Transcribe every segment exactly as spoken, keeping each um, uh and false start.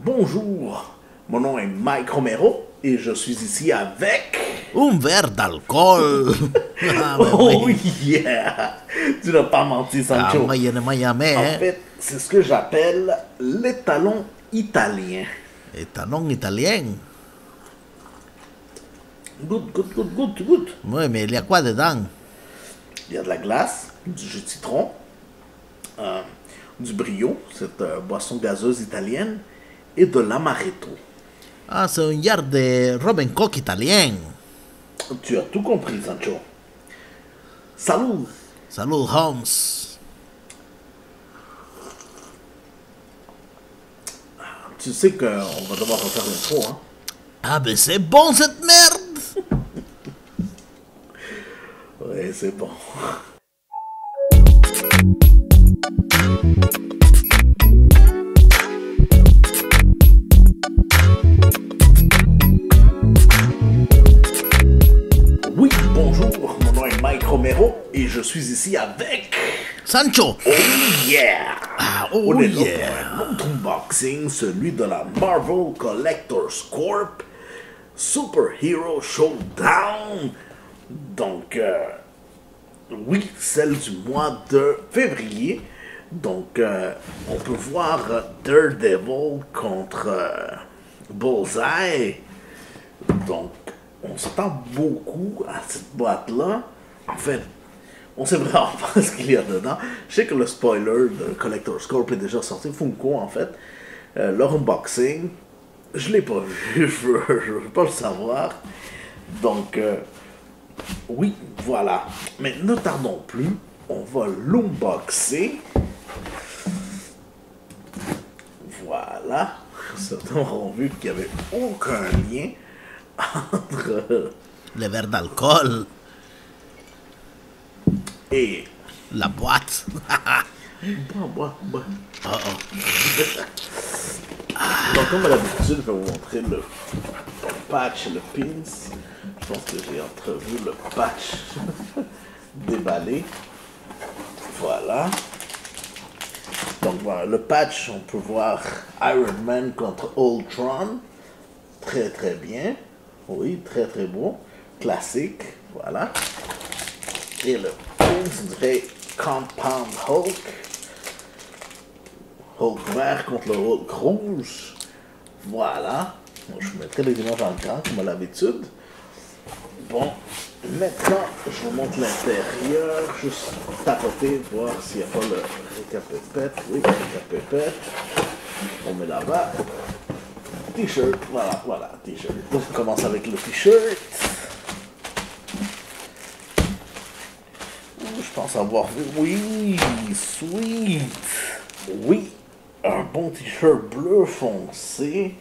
Bonjour, mon nom est Mike Romero et je suis ici avec... Un verre d'alcool. Ah, ben Oh oui. yeah! Tu n'as pas menti, Ah, Sancho. Miami, Miami, En hein. fait, c'est ce que j'appelle l'étalon italien. Étalon italien. Good, good, good, good, good. Oui, mais il y a quoi dedans? Il y a de la glace, du jus de citron, euh, du brio, cette euh, boisson gazeuse italienne, et de l'amaretto. Ah, c'est un yard de Robin Coke italien. Tu as tout compris, Sancho. Salut! Salut, Holmes. Tu sais qu'on va devoir refaire l'intro, hein? Ah, ben c'est bon cette merde. Ouais, c'est bon. Oui, bonjour, mon nom est Mike Romero et je suis ici avec... Sancho. Oh yeah! Ah, oh On est là yeah. pour un autre unboxing, celui de la Marvel Collectors Corp Super Hero Showdown. Donc, euh, oui, celle du mois de février. Donc, euh, on peut voir Daredevil contre euh, Bullseye. Donc, on s'attend beaucoup à cette boîte-là. En fait, on sait vraiment pas ce qu'il y a dedans. Je sais que le spoiler de Collector's Corp est déjà sorti. Funko, en fait. Euh, leur unboxing, je l'ai pas vu. Je veux, je veux pas le savoir. Donc, euh, oui, voilà. Mais ne tardons plus. On va l'unboxer. Voilà. Certains auront vu qu'il n'y avait aucun lien entre Le verre d'alcool. et... La boîte. Bois, bois, bois. Oh, oh. Donc, comme à l'habitude, je vais vous montrer le, le patch et le pins. Je pense que j'ai entrevu le patch déballé. Voilà. Donc, voilà, le patch, on peut voir Iron Man contre Ultron. Très, très bien. Oui, très, très beau. Classique. Voilà. Et le pins, on dirait Compound Hulk. Hulk vert contre le Hulk rouge. Voilà. Bon, je vous mettrai les images en grand, comme à l'habitude. Bon, maintenant, je vous montre l'intérieur. Juste tapoter, voir s'il n'y a pas le récapépète. Oui, le récapépète. On met là-bas. T-shirt, voilà, voilà, t-shirt. Donc, on commence avec le t-shirt. Je pense avoir vu. Oui, sweet. Oui, un bon t-shirt bleu foncé.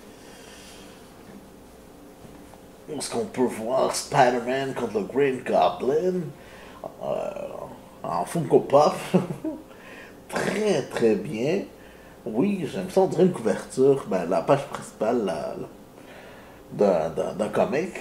Est-ce qu'on peut voir Spider-Man contre le Green Goblin euh, en Funko Pop? Très très bien. Oui, j'aime ça, on dirait une couverture, ben, la page principale la, la, d'un, d'un comic.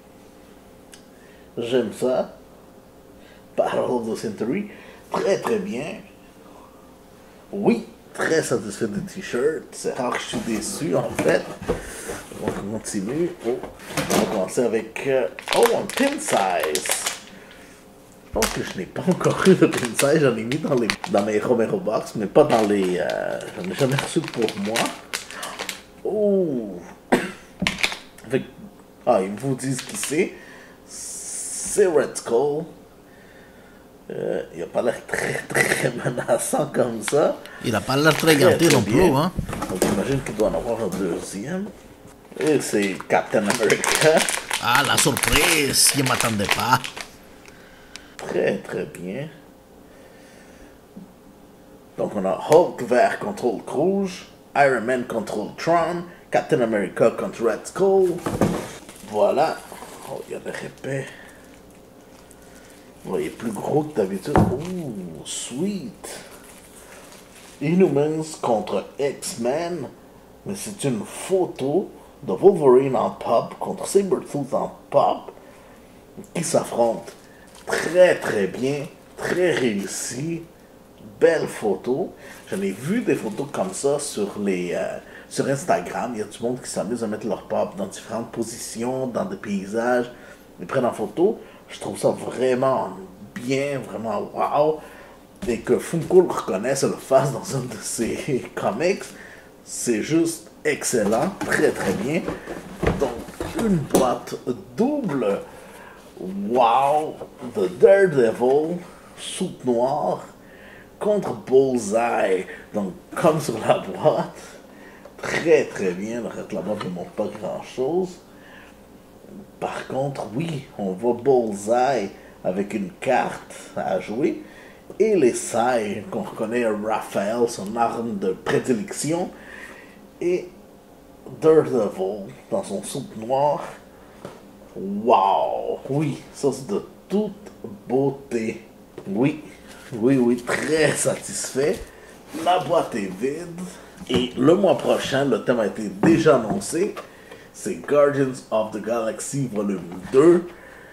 J'aime ça. Battle of the Century. Très très bien. Oui, très satisfait du t-shirt. C'est rare que je suis déçu en fait. On va continuer. Oh, on va commencer avec euh, oh, un pin size. Je pense que je n'ai pas encore eu de pin size. J'en ai mis dans, les, dans mes Romero Box, mais pas dans les. Euh, j'en ai jamais reçu pour moi. Oh! Avec, ah, ils vous disent qui c'est. C'est Red Skull. Euh, il n'a pas l'air très très menaçant comme ça. Il n'a pas l'air très gâté non plus, hein. Donc j'imagine qu'il doit en avoir un deuxième. Et c'est Captain America. Ah, la surprise. Je ne m'attendais pas. Très très bien. Donc on a Hulk vert contre Hulk rouge, Iron Man contre Ultron, Captain America contre Red Skull. Voilà. Oh, il y a des répets. Oh, il est plus gros que d'habitude. Ouh, sweet. Inhumans contre X-Men. Mais c'est une photo de Wolverine en pop contre Sabretooth en pop qui s'affrontent. Très très bien. Très réussi. belles photos. J'en ai vu des photos comme ça sur, les, euh, sur Instagram. Il y a du monde qui s'amuse à mettre leur pop dans différentes positions, dans des paysages. Ils prennent en photo. Je trouve ça vraiment bien, vraiment wow. Et que Funko le reconnaisse et le fasse dans un de ses comics, c'est juste excellent, très très bien. Donc, une boîte double, wow, de Daredevil, soupe noire, contre Bullseye. Donc, comme sur la boîte, très très bien. Le reste de la boîte ne montre pas grand chose. Par contre, oui, on voit Bullseye avec une carte à jouer. Et les sailles qu'on reconnaît à Raphaël, son arme de prédilection. Et Daredevil dans son soupe noire. Wow! Oui, ça c'est de toute beauté. Oui, oui, oui, très satisfait. La boîte est vide. Et le mois prochain, le thème a été déjà annoncé. C'est Guardians of the Galaxy Volume deux.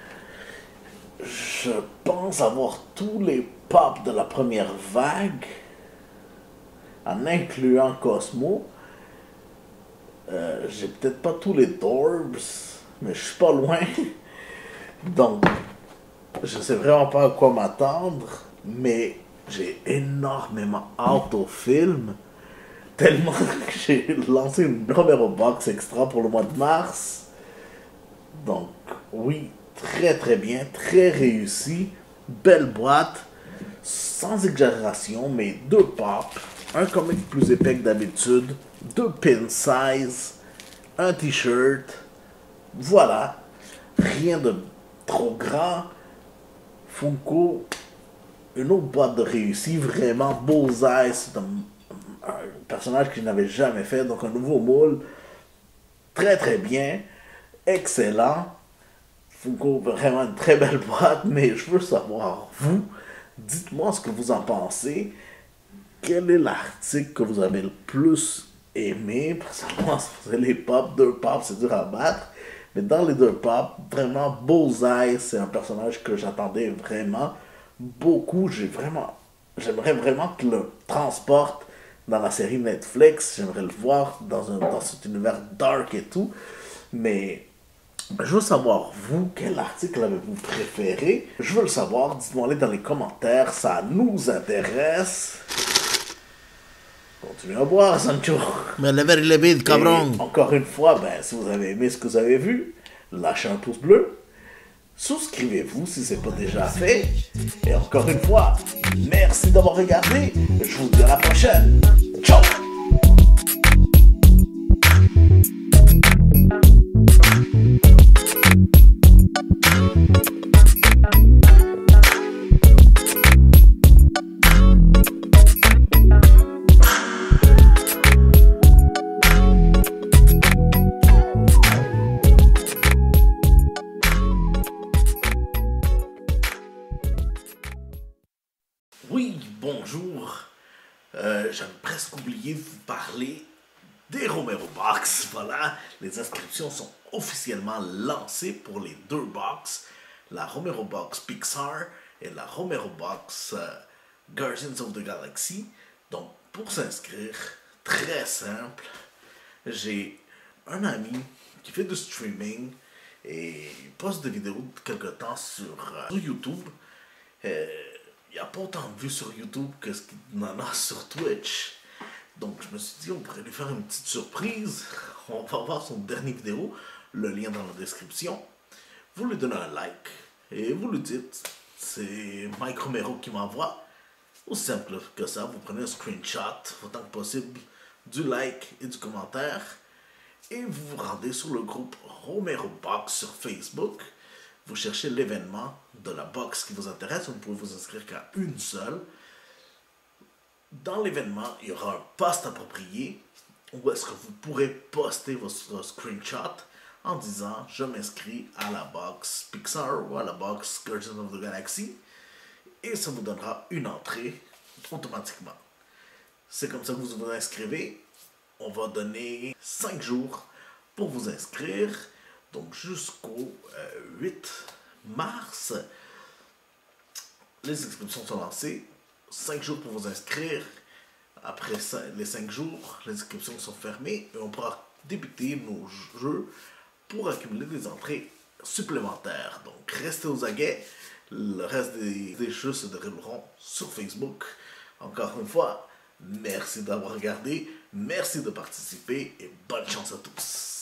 Je pense avoir tous les pops de la première vague, en incluant Cosmo. Euh, j'ai peut-être pas tous les Dorbs, mais je suis pas loin. Donc, je sais vraiment pas à quoi m'attendre, mais j'ai énormément hâte au film. Tellement que j'ai lancé une Romero Box extra pour le mois de mars. Donc, oui, très très bien, très réussi. Belle boîte, sans exagération, mais deux pops, un comic plus épais que d'habitude, deux pin size, un t-shirt. Voilà, rien de trop grand. Funko, une autre boîte de réussi, vraiment Bullseye, c'est un, un personnage que je n'avais jamais fait, donc un nouveau moule. Très très bien, excellent. Funko, vraiment une très belle boîte, mais je veux savoir, vous, dites-moi ce que vous en pensez. Quel est l'article que vous avez le plus aimé? Personnellement, c'est les pops, deux pops, c'est dur à battre. Mais dans les deux pops, vraiment, Bullseye, c'est un personnage que j'attendais vraiment beaucoup. J'ai vraiment, j'aimerais vraiment que le transporte dans la série Netflix. J'aimerais le voir dans, un, dans cet univers dark et tout. Mais je veux savoir, vous, quel article avez-vous préféré? Je veux le savoir, dites-moi-le dans les commentaires, ça nous intéresse. Continuez à boire, Sancho. Mais le verre il est vide, cabron. Et encore une fois, ben, si vous avez aimé ce que vous avez vu, lâchez un pouce bleu. Souscrivez-vous si ce n'est pas déjà fait. Et encore une fois, merci d'avoir regardé. Je vous dis à la prochaine. Ciao! Oui, bonjour. Euh, J'avais presque oublié de vous parler des Romero Box. Voilà, les inscriptions sont officiellement lancées pour les deux box, la Romero Box Pixar et la Romero Box euh, Guardians of the Galaxy. Donc, pour s'inscrire, très simple. J'ai un ami qui fait du streaming et il poste des vidéos de quelque temps sur, euh, sur YouTube. Euh, Il n'y a pas autant de vues sur YouTube que ce qu'il en a sur Twitch. Donc je me suis dit, on pourrait lui faire une petite surprise. On va voir son dernier vidéo, le lien dans la description. Vous lui donnez un like et vous lui dites, c'est Mike Romero qui m'envoie. Aussi simple que ça, vous prenez un screenshot, autant que possible, du like et du commentaire. Et vous vous rendez sur le groupe Romero Box sur Facebook. Vous cherchez l'événement de la box qui vous intéresse, vous ne pouvez vous inscrire qu'à une seule. Dans l'événement, il y aura un post approprié où est-ce que vous pourrez poster votre screenshot en disant « Je m'inscris à la box Pixar ou à la box Guardians of the Galaxy » et ça vous donnera une entrée automatiquement. C'est comme ça que vous vous inscrivez. On va donner cinq jours pour vous inscrire. Donc jusqu'au euh, huit mars, les inscriptions sont lancées. cinq jours pour vous inscrire. Après ça, les cinq jours, les inscriptions sont fermées et on pourra débuter nos jeux pour accumuler des entrées supplémentaires. Donc restez aux aguets. Le reste des, des jeux se dérouleront sur Facebook. Encore une fois, merci d'avoir regardé, merci de participer et bonne chance à tous.